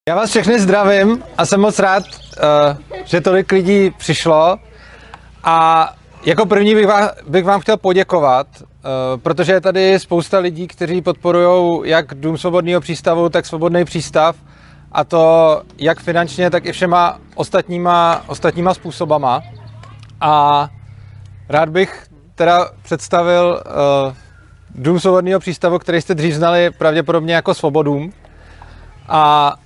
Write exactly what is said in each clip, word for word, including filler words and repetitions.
Já vás všechny zdravím a jsem moc rád, uh, že tolik lidí přišlo. A jako první bych vám, bych vám chtěl poděkovat, uh, protože je tady spousta lidí, kteří podporují jak Dům svobodného přístavu, tak Svobodný přístav. A to jak finančně, tak i všema ostatníma, ostatníma způsobama. A rád bych teda představil uh, Dům svobodného přístavu, který jste dřív znali pravděpodobně jako Svobodům. A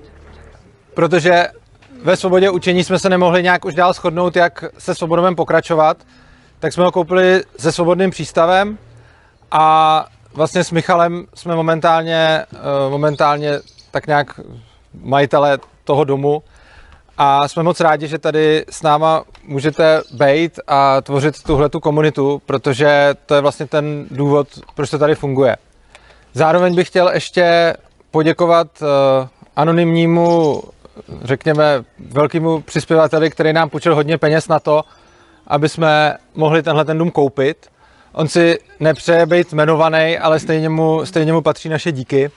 protože ve Svobodě učení jsme se nemohli nějak už dál shodnout, jak se Svobodovem pokračovat, tak jsme ho koupili se Svobodným přístavem a vlastně s Michalem jsme momentálně, momentálně tak nějak majitele toho domu a jsme moc rádi, že tady s náma můžete bejt a tvořit tuhletu komunitu, protože to je vlastně ten důvod, proč to tady funguje. Zároveň bych chtěl ještě poděkovat uh, anonymnímu, řekněme, velkému přispěvateli, který nám půjčil hodně peněz na to, aby jsme mohli tenhle ten dům koupit. On si nepřeje být jmenovaný, ale stejně mu, stejně mu patří naše díky.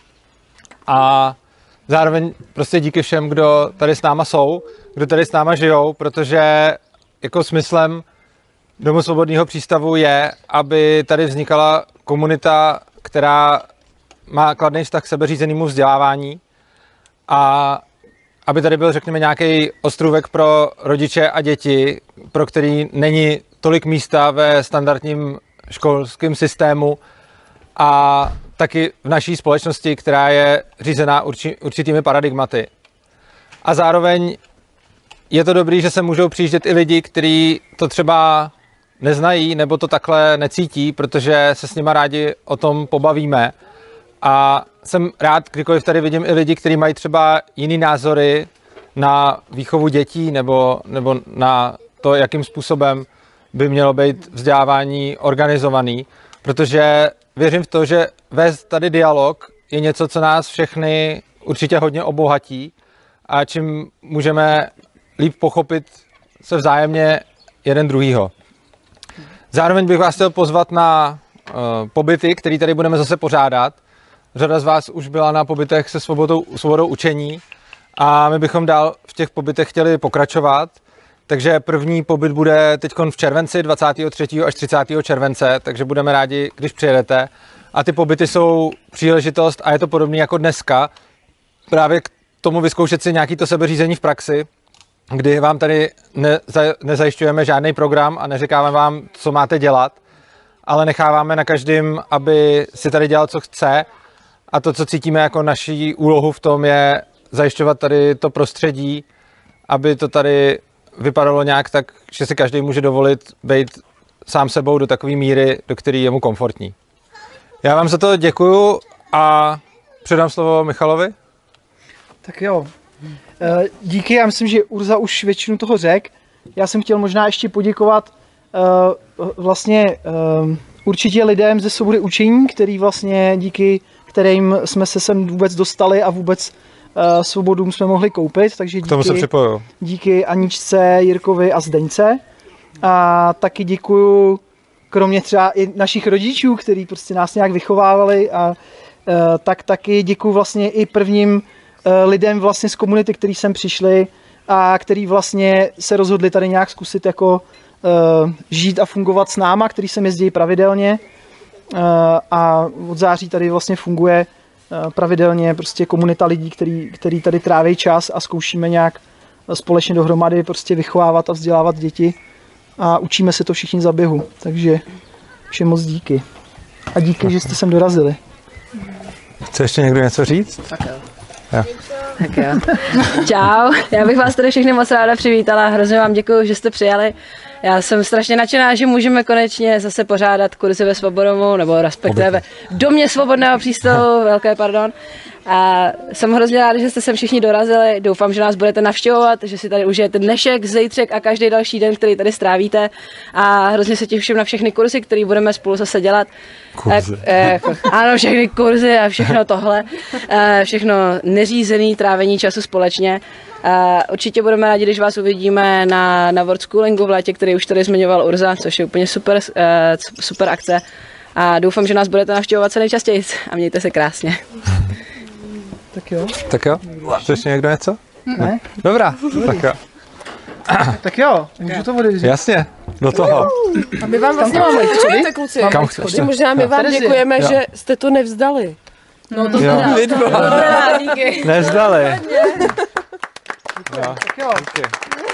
A zároveň prostě díky všem, kdo tady s náma jsou, kdo tady s náma žijou, protože jako smyslem Domu svobodného přístavu je, aby tady vznikala komunita, která má kladný vztah k sebeřízenému vzdělávání a aby tady byl, řekněme, nějaký ostrůvek pro rodiče a děti, pro který není tolik místa ve standardním školském systému a taky v naší společnosti, která je řízená urči, určitými paradigmaty. A zároveň je to dobrý, že se můžou přijíždět i lidi, kteří to třeba neznají nebo to takhle necítí, protože se s nima rádi o tom pobavíme. A jsem rád, kdykoliv tady vidím i lidi, kteří mají třeba jiný názory na výchovu dětí nebo, nebo na to, jakým způsobem by mělo být vzdělávání organizovaný. Protože věřím v to, že vést tady dialog je něco, co nás všechny určitě hodně obohatí a čím můžeme líp pochopit se vzájemně jeden druhýho. Zároveň bych vás chtěl pozvat na uh, pobyty, které tady budeme zase pořádat. Řada z vás už byla na pobytech se svobodou, svobodou učení a my bychom dál v těch pobytech chtěli pokračovat. Takže první pobyt bude teď v červenci, dvacátého třetího až třicátého července, takže budeme rádi, když přijedete. A ty pobyty jsou příležitost a je to podobné jako dneska. Právě k tomu vyzkoušet si nějaký to sebeřízení v praxi, kdy vám tady neza, nezajišťujeme žádný program a neříkáme vám, co máte dělat, ale necháváme na každém, aby si tady dělal, co chce. A to, co cítíme jako naší úlohu v tom, je zajišťovat tady to prostředí, aby to tady vypadalo nějak tak, že si každý může dovolit být sám sebou do takové míry, do které je mu komfortní. Já vám za to děkuju a předám slovo Michalovi. Tak jo. Díky, já myslím, že Urza už většinu toho řekl. Já jsem chtěl možná ještě poděkovat vlastně určitě lidem ze Svobody učení, který vlastně díky kterým jsme se sem vůbec dostali a vůbec uh, Svobodům jsme mohli koupit, takže díky, k tomu se připojuju. Díky Aničce, Jirkovi a Zdeňce. A taky děkuju, kromě třeba i našich rodičů, kteří prostě nás nějak vychovávali, a, uh, tak taky děkuju vlastně i prvním uh, lidem vlastně z komunity, kteří sem přišli a který vlastně se rozhodli tady nějak zkusit jako uh, žít a fungovat s náma, který sem jezdí pravidelně. A od září tady vlastně funguje pravidelně prostě komunita lidí, který, který tady tráví čas a zkoušíme nějak společně dohromady prostě vychovávat a vzdělávat děti a učíme se to všichni za běhu, takže všem moc díky. A díky, že jste sem dorazili. Chce ještě někdo něco říct? Tak jo. Jo. Tak jo. Čau, já bych vás tady všechny moc ráda přivítala, hrozně vám děkuji, že jste přijali. Já jsem strašně nadšená, že můžeme konečně zase pořádat kurzy ve Svobodomu, nebo respektive v Domě svobodného přístavu, velké pardon. A jsem hrozně ráda, že jste sem všichni dorazili, doufám, že nás budete navštěvovat, že si tady užijete dnešek, zítřek a každý další den, který tady strávíte. A hrozně se těším na všechny kurzy, které budeme spolu zase dělat. Kurzy. E, e, ano, všechny kurzy a všechno tohle, e, všechno neřízený trávení času společně. Uh, určitě budeme rádi, když vás uvidíme na, na World Schoolingu v létě, který už tady zmiňoval Urza, což je úplně super, uh, super akce. A doufám, že nás budete navštěvovat co nejčastěji a mějte se krásně. Tak jo. Tak jo? Chce ještě někdo něco? Ne? Dobrá, tak jo. Tak jo, můžu to otevřít. Jasně, do toho. A my vám vlastně Kam to máme? děkujeme, kluci. Kam Že chcete? možná my vám Terezie. děkujeme, Jo. že jste to nevzdali. No to Jo. teda. Vy dva. Dobrá, díky. Nezdali. Jo, Tak jo. díky.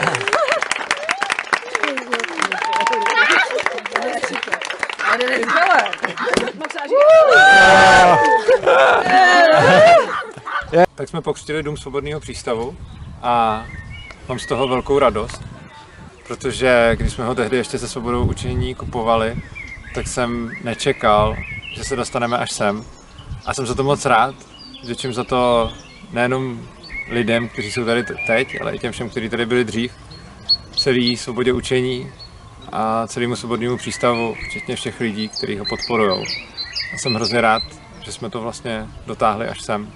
Tak jsme pokřtili Dům svobodného přístavu a mám z toho velkou radost, protože když jsme ho tehdy ještě se Svobodou učinění kupovali, tak jsem nečekal, že se dostaneme až sem. A jsem za to moc rád, děčím za to nejenom lidem, kteří jsou tady teď, ale i těm všem, kteří tady byli dřív, celý Svobodě učení a celému Svobodnému přístavu, včetně všech lidí, kteří ho podporují. A jsem hrozně rád, že jsme to vlastně dotáhli až sem.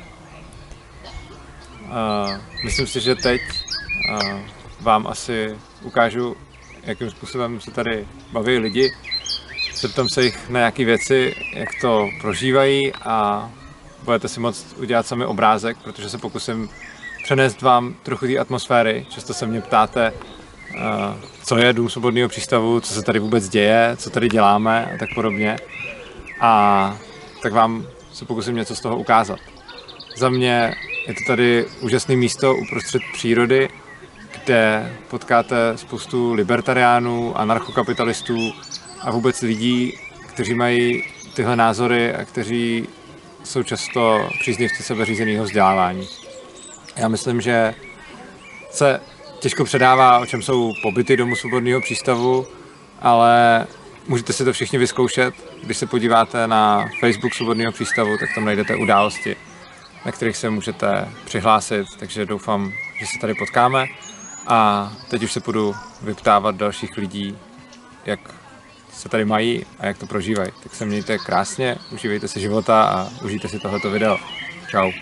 Uh, myslím si, že teď uh, vám asi ukážu, jakým způsobem se tady baví lidi. Zeptám se jich na nějaké věci, jak to prožívají a budete si moct udělat sami obrázek, protože se pokusím přenést vám trochu té atmosféry. Často se mě ptáte, uh, co je Dům svobodného přístavu, co se tady vůbec děje, co tady děláme a tak podobně. A tak vám se pokusím něco z toho ukázat. Za mě je to tady úžasné místo uprostřed přírody, kde potkáte spoustu libertariánů, anarchokapitalistů a vůbec lidí, kteří mají tyhle názory a kteří jsou často příznivci sebeřízeného vzdělávání. Já myslím, že se těžko předává, o čem jsou pobyty Domu svobodného přístavu, ale můžete si to všichni vyzkoušet. Když se podíváte na Facebook Svobodného přístavu, tak tam najdete události, na kterých se můžete přihlásit, takže doufám, že se tady potkáme. A teď už se budu vyptávat dalších lidí, jak se tady mají a jak to prožívají. Tak se mějte krásně, užívejte si života a užijte si tohleto video. Čau.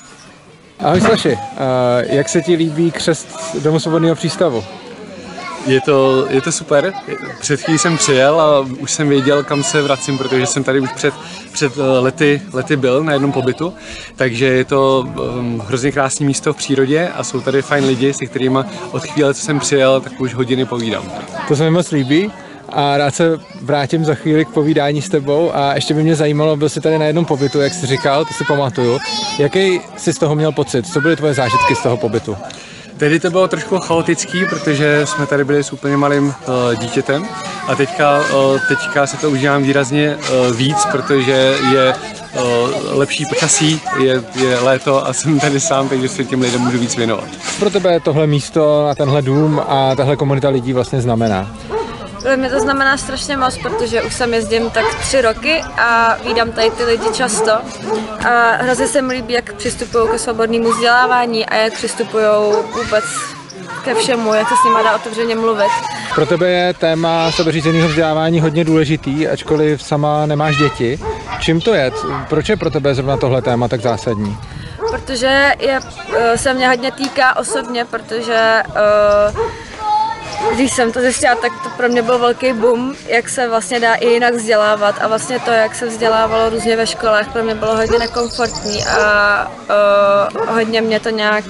Ahoj Slaši, jak se ti líbí křest Domu svobodného přístavu? Je to, je to super. Před chvílí jsem přijel a už jsem věděl, kam se vracím, protože jsem tady už před, před lety, lety byl na jednom pobytu. Takže je to um, hrozně krásné místo v přírodě a jsou tady fajn lidi, se kterými od chvíle, co jsem přijel, tak už hodiny povídám. To se mi moc líbí a rád se vrátím za chvíli k povídání s tebou a ještě by mě zajímalo, byl jsi tady na jednom pobytu, jak jsi říkal, to si pamatuju. Jaký jsi z toho měl pocit? Co byly tvoje zážitky z toho pobytu? Tehdy to bylo trošku chaotický, protože jsme tady byli s úplně malým uh, dítětem a teďka, uh, teďka se to užívám výrazně uh, víc, protože je uh, lepší počasí, je, je léto a jsem tady sám, takže se těm lidem můžu víc věnovat. Pro tebe tohle místo a tenhle dům a tahle komunita lidí vlastně znamená? Pro mě to znamená strašně moc, protože už sem jezdím tak tři roky a vídám tady ty lidi často. A hrozně se mi líbí, jak přistupují ke svobodnému vzdělávání a jak přistupují vůbec ke všemu, jak se s nimi dá otevřeně mluvit. Pro tebe je téma sebeřízeného vzdělávání hodně důležitý, ačkoliv sama nemáš děti. Čím to je? Proč je pro tebe zrovna tohle téma tak zásadní? Protože je, se mě hodně týká osobně, protože uh, když jsem to zjistila, tak to pro mě byl velký boom, jak se vlastně dá i jinak vzdělávat a vlastně to, jak se vzdělávalo různě ve školách, pro mě bylo hodně nekomfortní a uh, hodně mě to nějak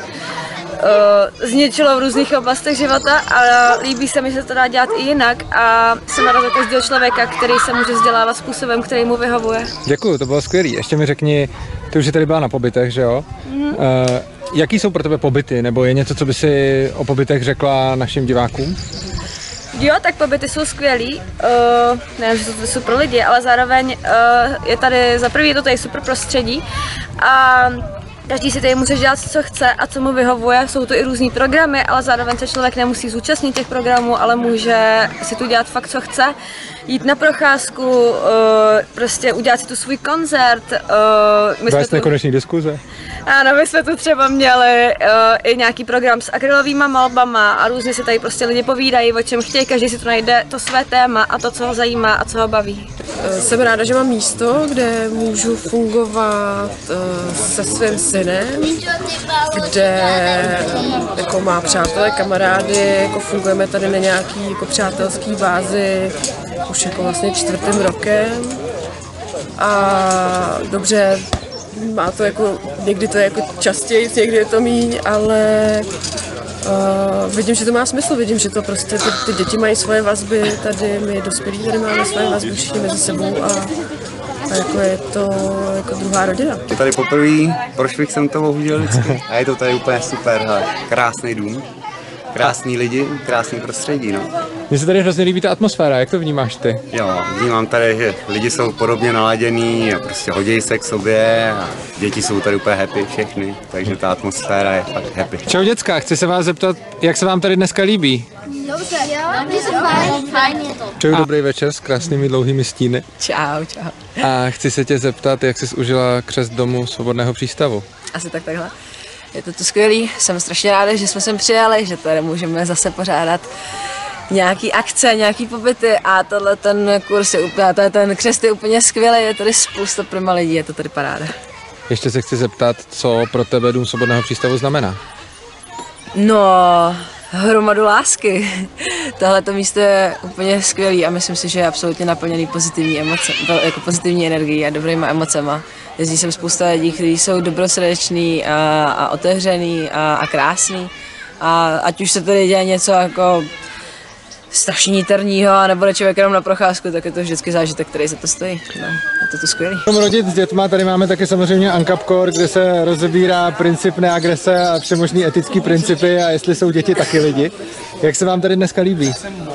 uh, zničilo v různých oblastech života a líbí se mi, že se to dá dělat i jinak a jsem ráda za každého člověka, který se může vzdělávat způsobem, který mu vyhovuje. Děkuju, to bylo skvělý. Ještě mi řekni, ty už jsi tady byla na pobytech, že jo? Mm. Uh, jaký jsou pro tebe pobyty, nebo je něco, co by si o pobytech řekla našim divákům? Jo, tak pobyty jsou skvělý, uh, nevím, že to jsou super lidi, ale zároveň uh, je tady, za prvý je to tady super prostředí a každý si tady může dělat, co chce a co mu vyhovuje. Jsou to i různý programy, ale zároveň se člověk nemusí zúčastnit těch programů, ale může si tu dělat fakt, co chce. Jít na procházku, prostě udělat si tu svůj koncert. Vést nekonečný diskuze. Ano, my jsme tu třeba měli i nějaký program s akrylovýma malbama a různě si tady prostě lidi povídají, o čem chtějí, každý si tu najde to své téma a to, co ho zajímá a co ho baví. Jsem ráda, že mám místo, kde můžu fungovat se svým synem, kde jako má přátelé, kamarády, jako fungujeme tady na nějaký jako přátelský bázi už jako vlastně čtvrtým rokem a dobře má to jako, někdy to je jako častěji, někdy je to míň, ale uh, vidím, že to má smysl, vidím, že to prostě ty, ty děti mají svoje vazby, tady my dospělí tady máme svoje vazby všichni mezi sebou a, a jako je to jako druhá rodina. Tady poprvé, proč bych jsem to bohužel vždycky. A je to tady úplně super, hele, krásný dům, krásný lidi, krásný prostředí, no. Mně se tady hrozně líbí ta atmosféra, jak to vnímáš ty? Jo, vnímám tady, že lidi jsou podobně naladění a prostě hodí se k sobě a děti jsou tady úplně happy všechny, takže ta atmosféra je fakt happy. Čau děcka, chci se vás zeptat, jak se vám tady dneska líbí? Dobře, jo, fajn, fajn je to. Čau, dobrý večer s krásnými dlouhými stíny. Čau, čau. A chci se tě zeptat, jak jsi užila křest domu Svobodného přístavu? Asi tak takhle. Je to tu skvělý, jsem strašně ráda, že jsme sem přijeli, že tady můžeme zase pořádat nějaký akce, nějaký pobyty a tohle ten kurz je úplně, ten křest je úplně skvělý, je tady spousta prima lidí, je to tady paráda. Ještě se chci zeptat, co pro tebe Dům Svobodného přístavu znamená? No, hromadu lásky. Tohle místo je úplně skvělý a myslím si, že je absolutně naplněný pozitivní emoce, jako pozitivní energií a dobrýma emocema. Jezdí sem spousta lidí, kteří jsou dobrosrdeční a, a otevřený a, a krásný. A ať už se tady děje něco jako strašně niterního, nebo jde člověk jenom na procházku, tak je to vždycky zážitek, který za to stojí. No, je to tu skvělý. Rodit s dětma, tady máme taky samozřejmě Ankap Core, kde se rozebírá princip neagrese a všemožný etický principy a jestli jsou děti taky lidi. Jak se vám tady dneska líbí?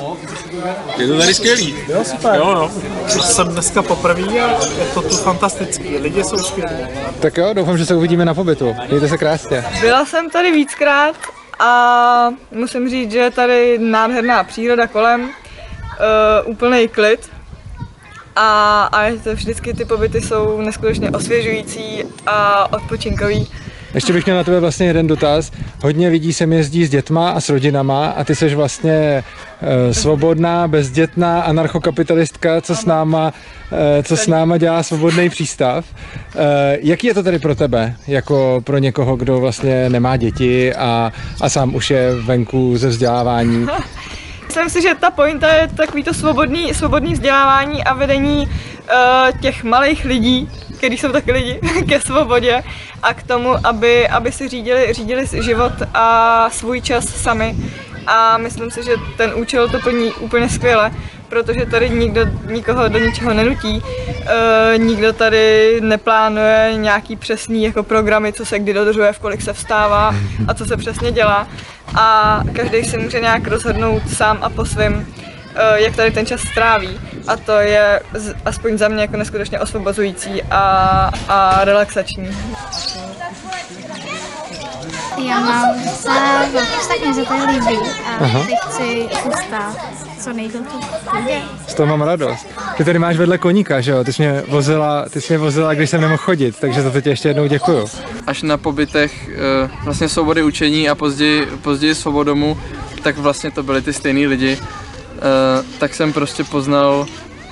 Je to tady skvělý. Jo, super. Jo, no. Jsem dneska poprvé a je to tu fantastický. Lidi jsou skvělí. Tak jo, doufám, že se uvidíme na pobytu. Mějte se krásně. Byla jsem tady víckrát a musím říct, že je tady nádherná příroda kolem, uh, úplný klid a, a je to vždycky ty pobyty jsou neskutečně osvěžující a odpočinkový. Ještě bych měl na tebe vlastně jeden dotaz. Hodně lidí sem jezdí s dětma a s rodinama a ty seš vlastně e, svobodná, bezdětná anarchokapitalistka, co s náma, e, co s náma dělá Svobodný přístav. E, jaký je to tady pro tebe, jako pro někoho, kdo vlastně nemá děti a, a sám už je venku ze vzdělávání? Myslím si, že ta pointa je takový to svobodný, svobodný vzdělávání a vedení uh, těch malých lidí, kteří jsou taky lidi, ke svobodě a k tomu, aby, aby si řídili, řídili život a svůj čas sami. A myslím si, že ten účel to plní úplně skvěle, protože tady nikdo nikoho do ničeho nenutí, e, nikdo tady neplánuje nějaký přesný jako programy, co se kdy dodržuje, v kolik se vstává a co se přesně dělá. A každý si může nějak rozhodnout sám a po svém, e, jak tady ten čas stráví. A to je z, aspoň za mě jako neskutečně osvobozující a, a relaxační. Já mám docela velký vztah, mě se tady líbí a teď chci zůstat co nejdýl tu. Z toho mám radost. Ty tady máš vedle koníka, že jo? Ty jsi mě vozila, ty jsi mě vozila, když jsem nemohl chodit, takže za to tě ještě jednou děkuju. Až na pobytech vlastně Svobody učení a později, později Svobodomu, tak vlastně to byly ty stejný lidi. Tak jsem prostě poznal,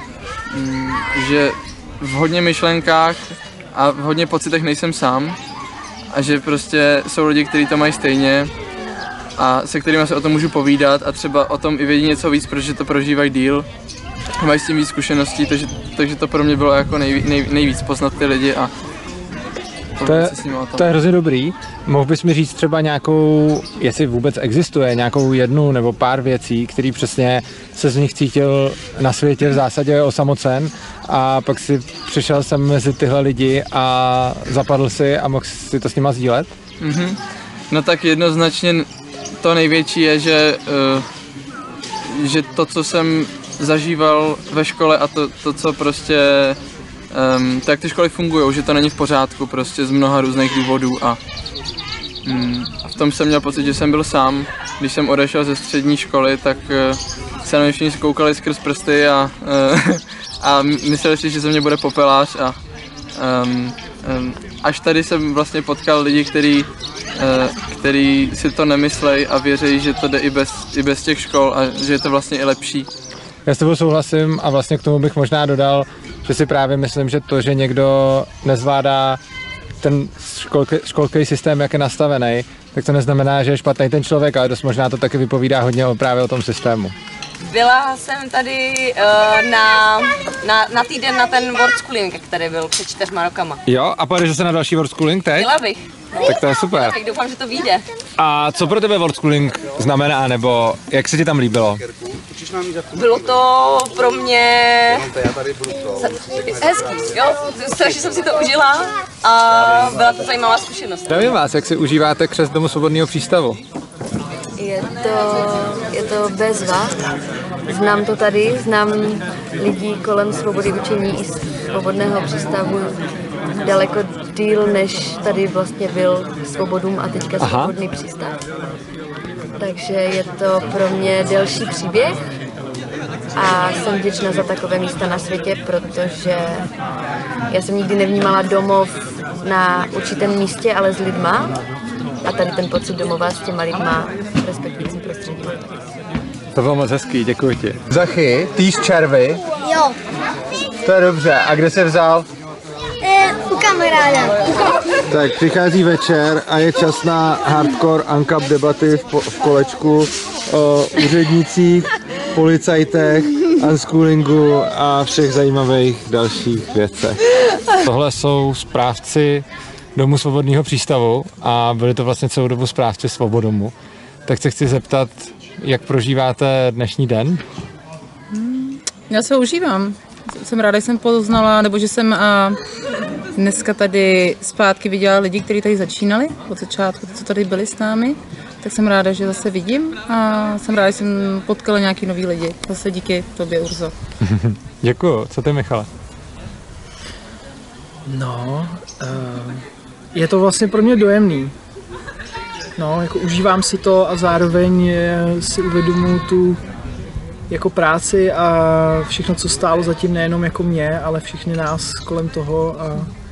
že v hodně myšlenkách a v hodně pocitech nejsem sám a že prostě jsou lidi, kteří to mají stejně a se kterými se o tom můžu povídat a třeba o tom i vědí něco víc, protože to prožívají díl, mají s tím víc zkušeností, takže, takže to pro mě bylo jako nej, nej, nejvíc poznat ty lidi a to je, to je hrozně dobrý. Mohl bys mi říct třeba nějakou, jestli vůbec existuje, nějakou jednu nebo pár věcí, který přesně se z nich cítil na světě v zásadě osamocen a pak si přišel sem mezi tyhle lidi a zapadl si a mohl si to s nima sdílet? Mm-hmm. No tak jednoznačně to největší je, že, uh, že to, co jsem zažíval ve škole a to, to co prostě Um, tak ty školy fungují, že to není v pořádku prostě z mnoha různých důvodů a, um, a v tom jsem měl pocit, že jsem byl sám. Když jsem odešel ze střední školy, tak uh, se na mě všichni koukali skrz prsty a, uh, a mysleli si, že ze mě bude popelář a um, um, až tady jsem vlastně potkal lidi, který, uh, který si to nemyslejí a věří, že to jde i bez, i bez těch škol a že je to vlastně i lepší. Já s tebou souhlasím a vlastně k tomu bych možná dodal, že si právě myslím, že to, že někdo nezvládá ten školky, školkový systém, jak je nastavený, tak to neznamená, že je špatný ten člověk, ale dost možná to taky vypovídá hodně o, právě o tom systému. Byla jsem tady uh, na, na, na týden na ten World Schooling, který byl před čtyřma rokama. Jo, a pojedeš se na další World Schooling teď? Chtěla bych. Tak to je super. Tak doufám, že to vyjde. A co pro tebe World Schooling znamená, nebo jak se ti tam líbilo? Bylo to pro mě hezký, jo? Strašně jsem si to užila a byla to zajímavá zkušenost. Zdravím vás, jak si užíváte křest Domu svobodného přístavu? Je to, je to bezva. Znám to tady, znám lidí kolem svobody učení i svobodného přístavu daleko díl, než tady vlastně byl Svobodům a teďka Aha. Svobodný přístav. Takže je to pro mě delší příběh a jsem vděčná za takové místa na světě, protože já jsem nikdy nevnímala domov na určitém místě, ale s lidma. A tady ten pocit domova s těma lidma v respektujícím prostředí. To bylo moc hezký, děkuji ti. Zachy, ty jíš červy? Jo. To je dobře. A kde jsi vzal? E, u kamaráda. Tak přichází večer a je čas na hardcore uncap debaty v, po, v kolečku o úřednících, policajtech, unschoolingu a všech zajímavých dalších věcech. Tohle jsou správci Domu svobodného přístavu a byli to vlastně celou dobu správci Svobodomu. Tak se chci zeptat, jak prožíváte dnešní den? Já se ho užívám. Jsem ráda, že jsem poznala, nebo že jsem a, dneska tady zpátky viděla lidi, kteří tady začínali od začátku, co tady byli s námi. Tak jsem ráda, že zase vidím a jsem ráda, že jsem potkala nějaký nový lidi. Zase díky tobě, Urzo. Děkuju. Co ty, Michale? No, uh, je to vlastně pro mě dojemný. No, jako užívám si to a zároveň si uvědomuji tu jako práci a všechno, co stálo zatím nejenom jako mě, ale všechny nás kolem toho a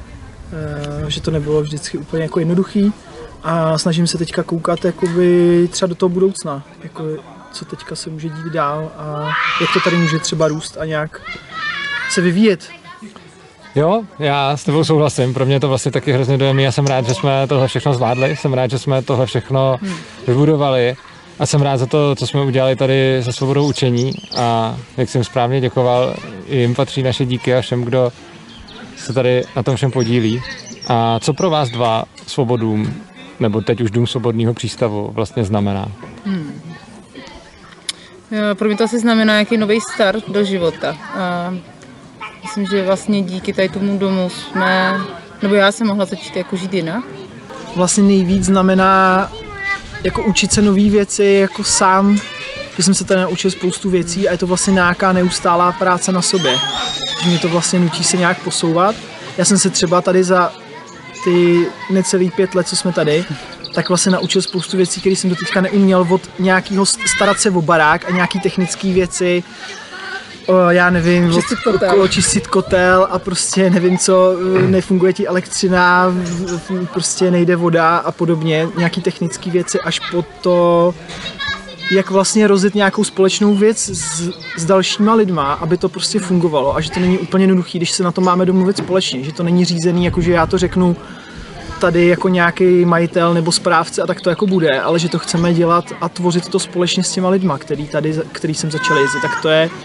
uh, že to nebylo vždycky úplně jako jednoduchý a snažím se teďka koukat jakoby třeba do toho budoucna, jako co teďka se může dít dál a jak to tady může třeba růst a nějak se vyvíjet. Jo, já s tebou souhlasím, pro mě je to vlastně taky hrozně dojemný, já jsem rád, že jsme tohle všechno zvládli, jsem rád, že jsme tohle všechno vybudovali a jsem rád za to, co jsme udělali tady se Svobodou učení a jak jsem správně děkoval, jim patří naše díky a všem, kdo se tady na tom všem podílí. A co pro vás dva Svobodům, nebo teď už Dům svobodného přístavu vlastně znamená? Hmm. Pro mě to asi znamená nějaký nový start do života. A myslím, že vlastně díky tady tomu domu jsme, nebo já jsem mohla začít jako žít jinak. Vlastně nejvíc znamená jako učit se nové věci jako sám, že jsem se tady naučil spoustu věcí a je to vlastně nějaká neustálá práce na sobě. Že mě to vlastně nutí se nějak posouvat. Já jsem se třeba tady za ty necelých pět let, co jsme tady, tak vlastně naučil spoustu věcí, které jsem doteďka neuměl, od nějakého starat se o barák a nějaký technické věci, O, já nevím, čistit kotel. O, čistit kotel a prostě nevím co, nefunguje ti elektřina, prostě nejde voda a podobně, nějaký technické věci až po to, jak vlastně rozjet nějakou společnou věc s, s dalšíma lidma, aby to prostě fungovalo a že to není úplně jednoduchý, když se na to máme domluvit společně, že to není řízený, jakože já to řeknu tady jako nějaký majitel nebo správce a tak to jako bude, ale že to chceme dělat a tvořit to společně s těma lidma, který tady, který jsem začal jezdit, tak to je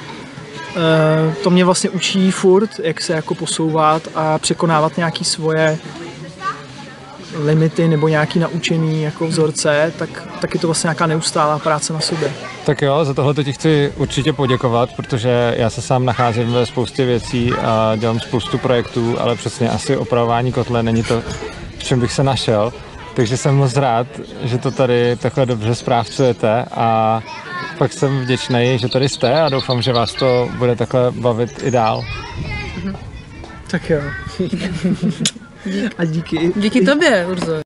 to mě vlastně učí furt, jak se jako posouvat a překonávat nějaké svoje limity nebo nějaké naučený jako vzorce, tak, tak je to vlastně nějaká neustálá práce na sobě. Tak jo, za tohle ti chci určitě poděkovat, protože já se sám nacházím ve spoustě věcí a dělám spoustu projektů, ale přesně asi opravování kotle není to, v čem bych se našel. Takže jsem moc rád, že to tady takhle dobře správcujete a pak jsem vděčný, že tady jste a doufám, že vás to bude takhle bavit i dál. Tak jo. A díky. Díky tobě, Urzo.